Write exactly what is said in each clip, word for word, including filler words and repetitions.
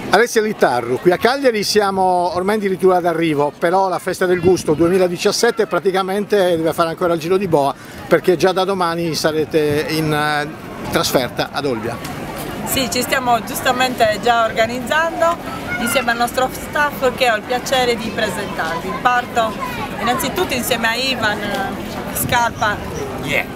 Alessia Littarru, qui a Cagliari siamo ormai addirittura d'arrivo, però la Festa del Gusto duemiladiciassette praticamente deve fare ancora il giro di boa, perché già da domani sarete in trasferta ad Olbia. Sì, ci stiamo giustamente già organizzando insieme al nostro staff, che ho il piacere di presentarvi. Parto innanzitutto insieme a Ivan Scarpa. Yeah.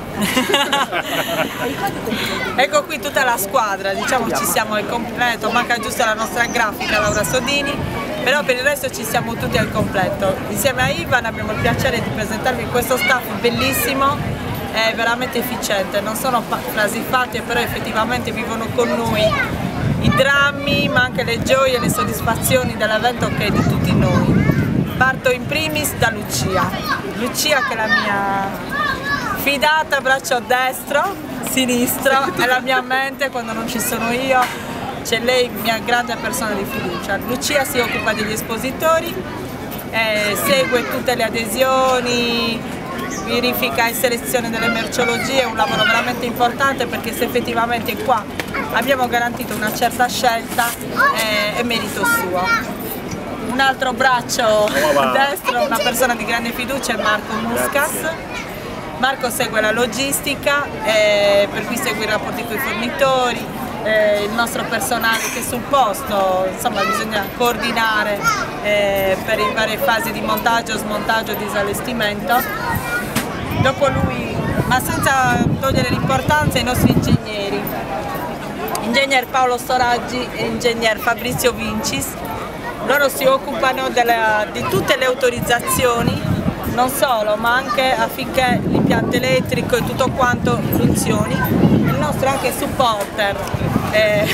Ecco qui tutta la squadra, diciamo ci siamo al completo, manca giusto la nostra grafica Laura Sodini, però per il resto ci siamo tutti al completo. Insieme a Ivan abbiamo il piacere di presentarvi questo staff bellissimo, è veramente efficiente, non sono frasi fatte, però effettivamente vivono con noi i drammi, ma anche le gioie e le soddisfazioni dell'evento che è di tutti noi. Parto in primis da Lucia, Lucia che è la mia fidata braccio destro, sinistro, è la mia mente quando non ci sono io, c'è lei, mia grande persona di fiducia. Lucia si occupa degli espositori, eh, segue tutte le adesioni, verifica e selezione delle merceologie, è un lavoro veramente importante, perché se effettivamente qua abbiamo garantito una certa scelta eh, è merito suo. Un altro braccio destro, una persona di grande fiducia, è Marco Muscas. Marco segue la logistica, eh, per cui segue i rapporti con i fornitori, eh, il nostro personale che è sul posto, insomma bisogna coordinare eh, per le varie fasi di montaggio, smontaggio, disallestimento. Dopo lui, ma senza togliere l'importanza, i nostri ingegneri, ingegner Paolo Storaggi e ingegner Fabrizio Vincis. Loro si occupano della, di tutte le autorizzazioni, non solo, ma anche affinché l'impianto elettrico e tutto quanto funzioni. Il nostro anche supporter, eh,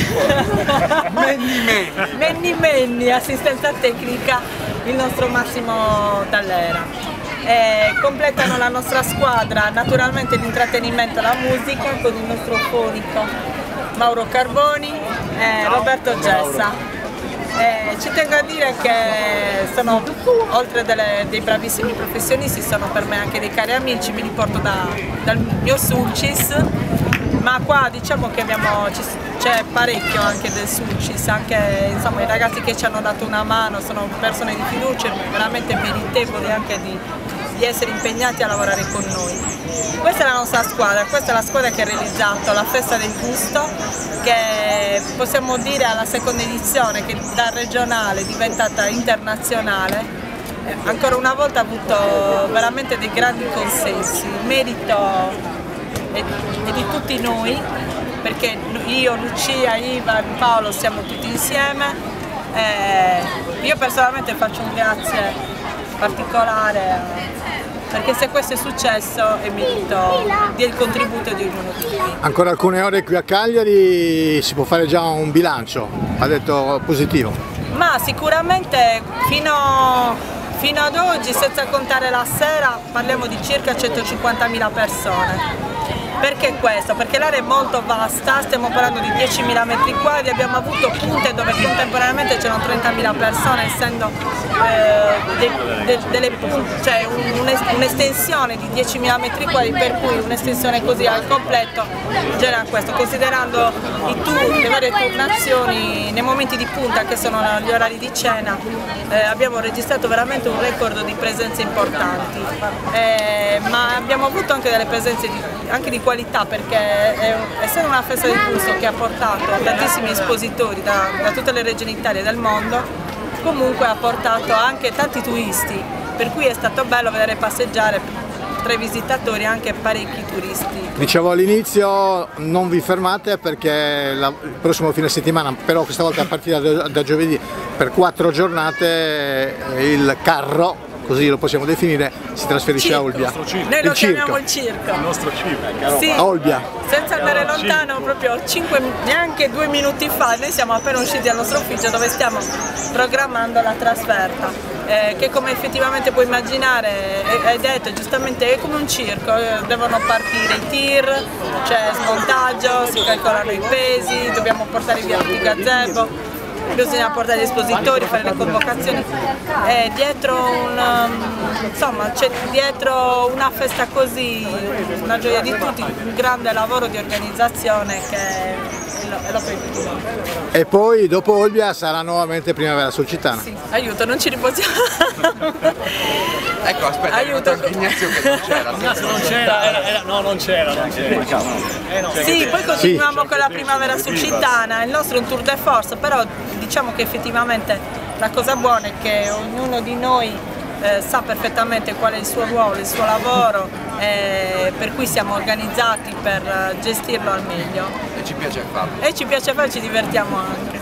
Menni Menni Menni, assistenza tecnica, il nostro Massimo Dall'Era. Eh, completano la nostra squadra naturalmente l'intrattenimento e la musica con il nostro fonico Mauro Carboni e Roberto Gessa. Eh, ci tengo a dire che sono, oltre delle, dei bravissimi professionisti, sono per me anche dei cari amici, mi riporto da, dal mio Sulcis, ma qua diciamo che c'è parecchio anche del Sulcis, anche insomma, i ragazzi che ci hanno dato una mano sono persone di fiducia, veramente meritevoli anche di, di essere impegnati a lavorare con noi. Questa è la nostra squadra, questa è la squadra che ha realizzato la Festa del Gusto, che possiamo dire alla seconda edizione, che da regionale è diventata internazionale. Eh, ancora una volta ha avuto veramente dei grandi consensi, il merito è, è di tutti noi, perché io, Lucia, Ivan, Paolo siamo tutti insieme. Eh, io personalmente faccio un grazie particolare, perché se questo è successo è merito del contributo di ognuno di noi. Ancora alcune ore qui a Cagliari, si può fare già un bilancio, ha detto positivo? Ma sicuramente fino, fino ad oggi, senza contare la sera, parliamo di circa centocinquantamila persone. Perché questo? Perché l'area è molto vasta, stiamo parlando di diecimila metri quadri, abbiamo avuto punte dove contemporaneamente c'erano trentamila persone, essendo eh, de, de, delle punte, cioè un'estensione di diecimila metri quadri, per cui un'estensione così al completo genera questo. Considerando i tour, le varie turnazioni nei momenti di punta, che sono gli orari di cena, eh, abbiamo registrato veramente un record di presenze importanti, eh, ma abbiamo avuto anche delle presenze di, anche di qualità, perché è, essendo una festa del gusto che ha portato tantissimi espositori da, da tutte le regioni d'Italia e del mondo, comunque ha portato anche tanti turisti, per cui è stato bello vedere passeggiare tra i visitatori anche parecchi turisti. Dicevo all'inizio, non vi fermate, perché la, il prossimo fine settimana, però questa volta a partire da, da giovedì, per quattro giornate il carro, così lo possiamo definire, si trasferisce circo. a Olbia. Noi lo il chiamiamo circo. il circo. Il nostro circo. Sì, a Olbia. Senza andare lontano, proprio cinque, neanche due minuti fa, noi siamo appena usciti dal nostro ufficio dove stiamo programmando la trasferta, eh, che come effettivamente puoi immaginare, hai detto giustamente, è come un circo, eh, devono partire i tir, c'è smontaggio, si calcolano i pesi, dobbiamo portare via tutti i gazebo, bisogna portare gli espositori, fare le convocazioni, e dietro un, insomma, c'è dietro una festa così, una gioia di tutti, un grande lavoro di organizzazione che lo, e lo puoi più. E poi dopo Olbia sarà nuovamente Primavera Sulcitana. Sì, aiuto, non ci riposiamo. Ecco, aspetta, Aiuto. Ignazio che non c'era. Ignazio non c'era, era, era, no non c'era, non c'era. Eh, no. Sì, poi continuiamo sì. con la Primavera Sulcitana, il nostro è un tour de force, però diciamo che effettivamente la cosa buona è che ognuno di noi eh, sa perfettamente qual è il suo ruolo, il suo lavoro, eh, per cui siamo organizzati per gestirlo al meglio. E ci piace farlo. E ci piace farlo e ci divertiamo anche.